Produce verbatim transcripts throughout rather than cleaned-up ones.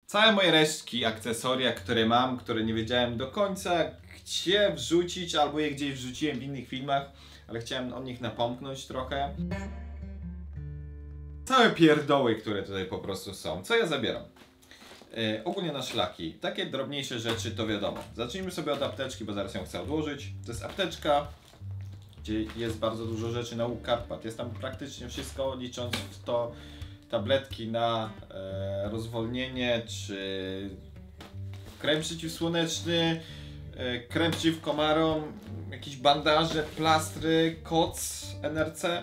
Całe moje resztki, akcesoria, które mam, które nie wiedziałem do końca gdzie wrzucić, albo je gdzieś wrzuciłem w innych filmach, ale chciałem o nich napomknąć trochę. Całe pierdoły, które tutaj po prostu są. Co ja zabieram? Yy, ogólnie na szlaki. Takie drobniejsze rzeczy to wiadomo. Zacznijmy sobie od apteczki, bo zaraz ją chcę odłożyć. To jest apteczka, gdzie jest bardzo dużo rzeczy na łuk Karpat. Jest tam praktycznie wszystko, licząc w to tabletki na e, rozwolnienie, czy krem przeciwsłoneczny, e, krem przeciw komarom, jakieś bandaże, plastry, koc, N R C,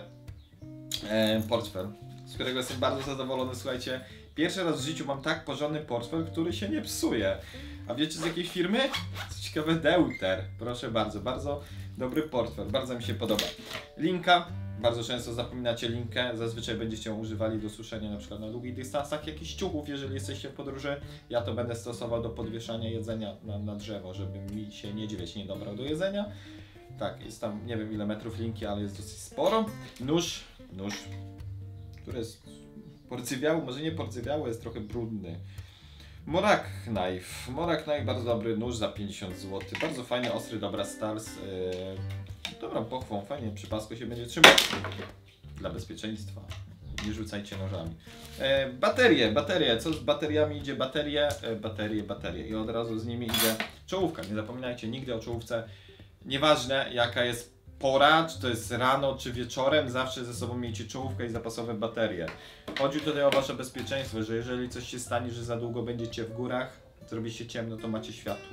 e, portfel, z którego jestem bardzo zadowolony. Słuchajcie, pierwszy raz w życiu mam tak porządny portfel, który się nie psuje. A wiecie z jakiej firmy? Co ciekawe, Deuter. Proszę bardzo, bardzo dobry portfel, bardzo mi się podoba. Linka. Bardzo często zapominacie linkę, zazwyczaj będziecie ją używali do suszenia na przykład na długich dystansach jakichś ciuchów, jeżeli jesteście w podróży. Ja to będę stosował do podwieszania jedzenia na, na drzewo, żeby mi się niedźwiedź nie dobrał do jedzenia. Tak, jest tam nie wiem ile metrów linki, ale jest dosyć sporo. Nóż, nóż, który jest porcywiały, może nie porcywiały, jest trochę brudny. Morak Knife, Morak Knife, bardzo dobry nóż za pięćdziesiąt złotych, bardzo fajny, ostry, dobra stal z yy, dobrą pochwą, fajnie przy pasku się będzie trzymał. Dla bezpieczeństwa, nie rzucajcie nożami. E, baterie, baterie, co z bateriami idzie? Baterie, e, baterie, baterie i od razu z nimi idzie czołówka. Nie zapominajcie nigdy o czołówce, nieważne jaka jest pora, czy to jest rano, czy wieczorem, zawsze ze sobą miejcie czołówkę i zapasowe baterie. Chodzi tutaj o wasze bezpieczeństwo, że jeżeli coś się stanie, że za długo będziecie w górach, zrobi się ciemno, to macie światło.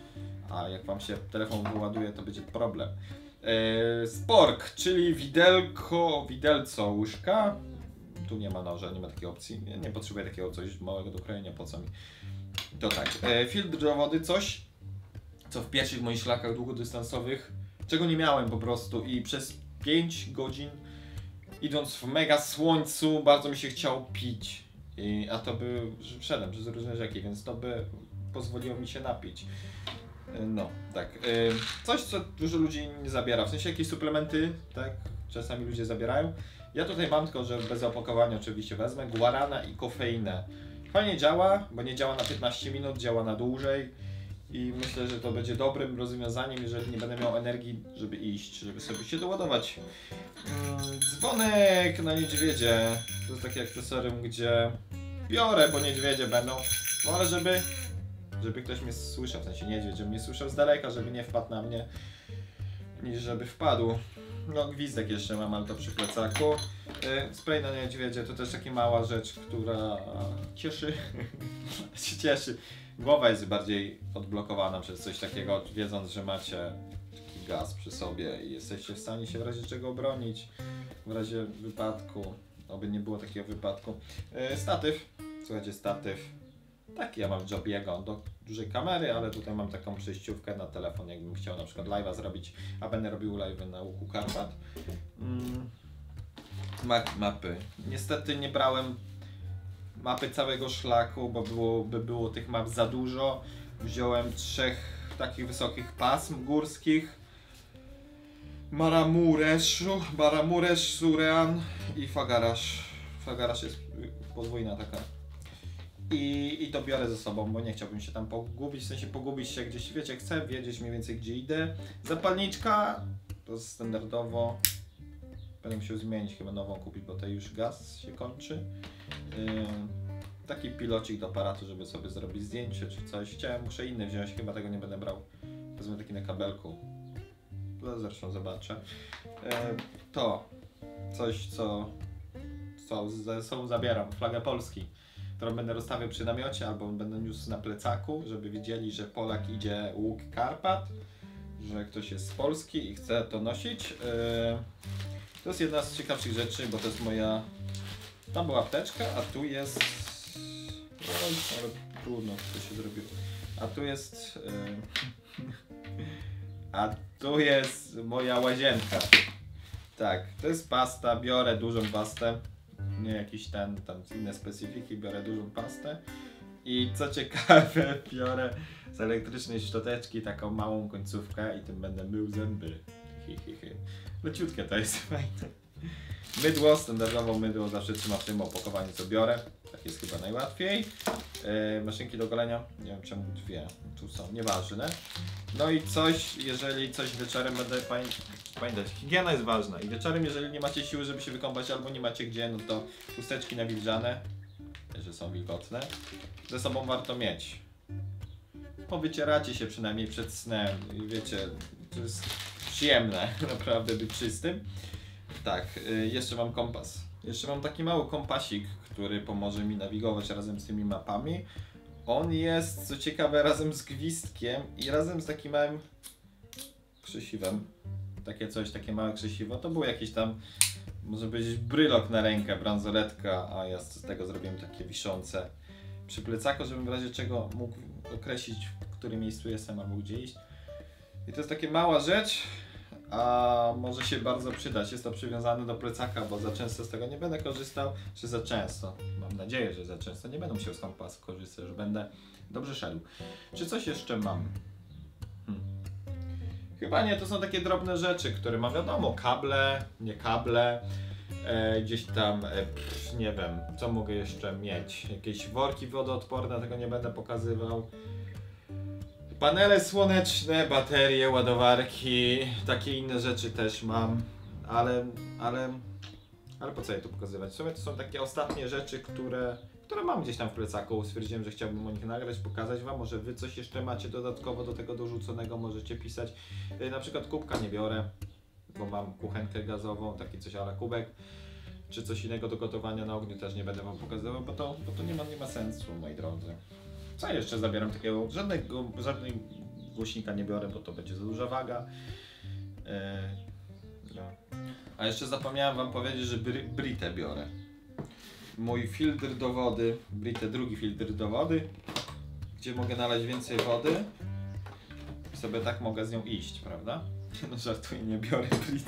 A jak wam się telefon wyładuje, to będzie problem. Eee, spork, czyli widelko, widelco, łyżka. Tu nie ma noża, nie ma takiej opcji. Nie, nie potrzebuję takiego coś małego do krojenia, po co mi. To tak, eee, filtr do wody, coś, co w pierwszych moich szlakach długodystansowych, czego nie miałem po prostu i przez pięć godzin idąc w mega słońcu bardzo mi się chciało pić. I, a to by, wszedłem przez różne rzeki, więc to by pozwoliło mi się napić. No, tak. Coś, co dużo ludzi nie zabiera, w sensie jakieś suplementy, tak? Czasami ludzie zabierają. Ja tutaj mam, tylko że bez opakowania oczywiście wezmę, guarana i kofeinę. Fajnie działa, bo nie działa na piętnaście minut, działa na dłużej. I myślę, że to będzie dobrym rozwiązaniem, jeżeli nie będę miał energii, żeby iść, żeby sobie się doładować. Mm, dzwonek na niedźwiedzie. To jest takie akcesorium, gdzie biorę, bo niedźwiedzie będą. No ale żeby, żeby ktoś mnie słyszał, w sensie niedźwiedź, żeby mnie słyszał z daleka, żeby nie wpadł na mnie, niż żeby wpadł. No gwizdek jeszcze mam, ale to przy plecaku. Yy, spray na niedźwiedzie to też taka mała rzecz, która cieszy, się cieszy. Głowa jest bardziej odblokowana przez coś takiego, wiedząc, że macie taki gaz przy sobie i jesteście w stanie się w razie czego obronić, w razie wypadku, oby nie było takiego wypadku. Yy, statyw, słuchajcie, statyw, taki ja mam w Jobiego do dużej kamery, ale tutaj mam taką przejściówkę na telefon, jakbym chciał na przykład live'a zrobić, a będę robił live'y na łuku Karpat. Mm. Map, mapy, niestety nie brałem mapy całego szlaku, bo byłoby było tych map za dużo. Wziąłem trzech takich wysokich pasm górskich. Maramureszu, Maramuresz, Surean i Fagarasz. Fagarasz jest podwójna taka. I, I to biorę ze sobą, bo nie chciałbym się tam pogubić, w sensie pogubić się gdzieś, wiecie, chcę wiedzieć mniej więcej gdzie idę. Zapalniczka, to standardowo. Będę musiał zmienić, chyba nową kupić, bo tej już gaz się kończy. Yy, taki pilocik do aparatu, żeby sobie zrobić zdjęcie czy coś. Chciałem, muszę inny wziąć, chyba tego nie będę brał. Wezmę taki na kabelku. To zresztą zobaczę. Yy, to coś, co, co ze sobą zabieram. Flagę Polski, którą będę rozstawiał przy namiocie albo będę niósł na plecaku, żeby widzieli, że Polak idzie łuk Karpat, że ktoś jest z Polski i chce to nosić. Yy, To jest jedna z ciekawszych rzeczy, bo to jest moja... Tam była apteczka, a tu jest... Oj, ale trudno to się zrobiło. A tu jest... Yy... a tu jest moja łazienka. Tak, to jest pasta, biorę dużą pastę. Nie jakiś ten, tam inne specyfiki, biorę dużą pastę. I co ciekawe, biorę z elektrycznej szczoteczki taką małą końcówkę i tym będę mył zęby. Hi, hi, hi. Leciutkie to jest, fajne. Mydło, standardowo mydło zawsze trzyma w tym opakowaniu, co biorę. Tak jest chyba najłatwiej. Yy, maszynki do golenia, nie wiem czemu dwie tu są, nieważne. No i coś, jeżeli coś wieczorem będę pamię pamiętać, higiena jest ważna i wieczorem, jeżeli nie macie siły, żeby się wykąpać albo nie macie gdzie, no to chusteczki nawilżane, że są wilgotne, ze sobą warto mieć. Powycieracie się przynajmniej przed snem i wiecie, to jest przyjemne naprawdę być czystym. Tak, yy, jeszcze mam kompas. Jeszcze mam taki mały kompasik, który pomoże mi nawigować razem z tymi mapami. On jest, co ciekawe, razem z gwizdkiem i razem z takim małym krzesiwem. Takie coś, takie małe krzesiwo. To był jakiś tam, może być brylok na rękę, bransoletka, a ja z tego zrobiłem takie wiszące przy plecaku, żebym w razie czego mógł określić, w którym miejscu jestem albo gdzie iść. I to jest taka mała rzecz, a może się bardzo przydać. Jest to przywiązane do plecaka, bo za często z tego nie będę korzystał, czy za często. Mam nadzieję, że za często nie będę musiał z kompasu korzystać, że będę dobrze szedł. Czy coś jeszcze mam? Hmm. Chyba nie, to są takie drobne rzeczy, które mam, wiadomo, kable, nie kable, e, gdzieś tam, e, pff, nie wiem, co mogę jeszcze mieć. Jakieś worki wodoodporne, tego nie będę pokazywał. Panele słoneczne, baterie, ładowarki, takie inne rzeczy też mam, ale, ale, ale po co je tu pokazywać? W sumie to są takie ostatnie rzeczy, które, które mam gdzieś tam w plecaku. Stwierdziłem, że chciałbym o nich nagrać, pokazać wam. Może wy coś jeszcze macie dodatkowo do tego dorzuconego, możecie pisać. Yy, na przykład kubka nie biorę, bo mam kuchenkę gazową, taki coś ala kubek. Czy coś innego do gotowania na ogniu też nie będę wam pokazywał, bo to, bo to nie ma, nie ma sensu, moi drodzy. Co jeszcze zabieram takiego? Żadnego, żadnego głośnika nie biorę, bo to będzie za duża waga. Yy, no. A jeszcze zapomniałem wam powiedzieć, że bry, Britę biorę. Mój filtr do wody, Britę, drugi filtr do wody, gdzie mogę nalać więcej wody i sobie tak mogę z nią iść, prawda? No żartuję, nie biorę Brity.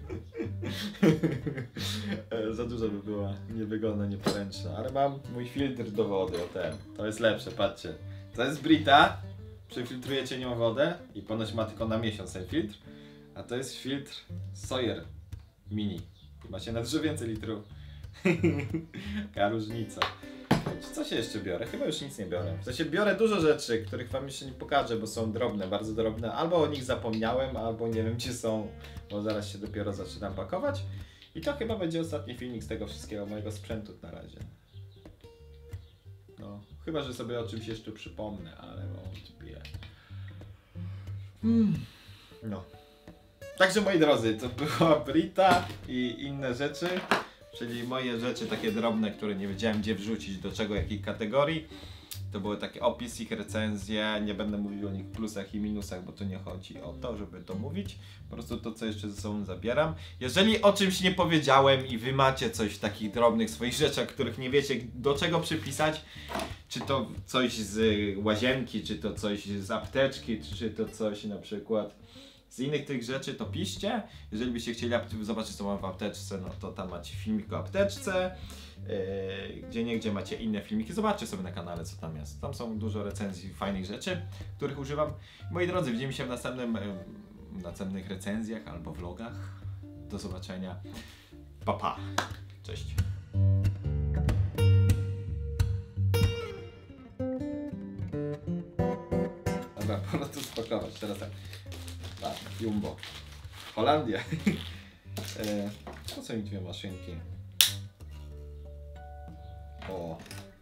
Za dużo by była niewygodna, nieporęczna, ale mam mój filtr do wody, o ten, to jest lepsze, patrzcie. To jest Brita, przefiltrujecie nią wodę i ponoć ma tylko na miesiąc ten filtr, a to jest filtr Sawyer Mini i macie na dużo więcej litrów. Taka różnica. Czy coś jeszcze biorę? Chyba już nic nie biorę. W sensie biorę dużo rzeczy, których wam jeszcze nie pokażę, bo są drobne, bardzo drobne. Albo o nich zapomniałem, albo nie wiem gdzie są, bo zaraz się dopiero zaczynam pakować. I to chyba będzie ostatni filmik z tego wszystkiego mojego sprzętu na razie. No, chyba że sobie o czymś jeszcze przypomnę, ale wątpię. Hmm. No. Także moi drodzy, to była Brita i inne rzeczy. Czyli moje rzeczy takie drobne, które nie wiedziałem gdzie wrzucić, do czego, jakiej kategorii. To były takie opis, ich recenzje, nie będę mówił o nich plusach i minusach, bo tu nie chodzi o to, żeby to mówić. Po prostu to, co jeszcze ze sobą zabieram. Jeżeli o czymś nie powiedziałem i wy macie coś w takich drobnych swoich rzeczach, których nie wiecie do czego przypisać, czy to coś z łazienki, czy to coś z apteczki, czy to coś na przykład z innych tych rzeczy, to piszcie. Jeżeli byście chcieli zobaczyć co mam w apteczce, no to tam macie filmik o apteczce. Yy, gdzie niegdzie macie inne filmiki. Zobaczcie sobie na kanale co tam jest. Tam są dużo recenzji fajnych rzeczy, których używam. Moi drodzy, widzimy się w następnym, yy, następnych recenzjach albo vlogach. Do zobaczenia. Pa, pa. Cześć. Dobra, pora to spakować. Teraz tak. A, Jumbo. Holandia. e, po co mi dwie maszynki? O.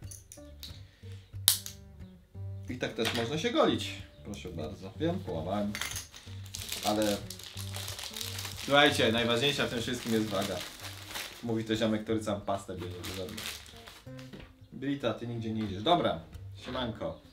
I tak też można się golić. Proszę bardzo. Wiem, połamałem. Ale słuchajcie, najważniejsza w tym wszystkim jest waga. Mówi to ziomek, który sam pastę bierze. Brita, ty nigdzie nie idziesz. Dobra, siemanko.